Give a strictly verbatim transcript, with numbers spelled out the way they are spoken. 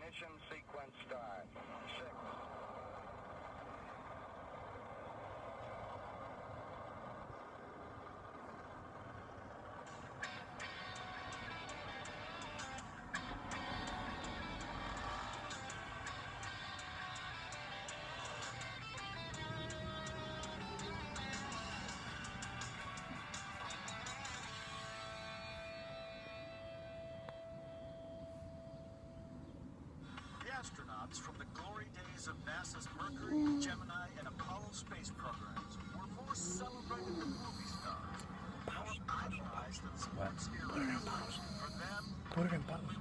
Ignition sequence start. Six. Astronauts from the glory days of NASA's Mercury, Gemini, and Apollo space programs were more celebrated than movie stars, more idolized than sports heroes. For them, only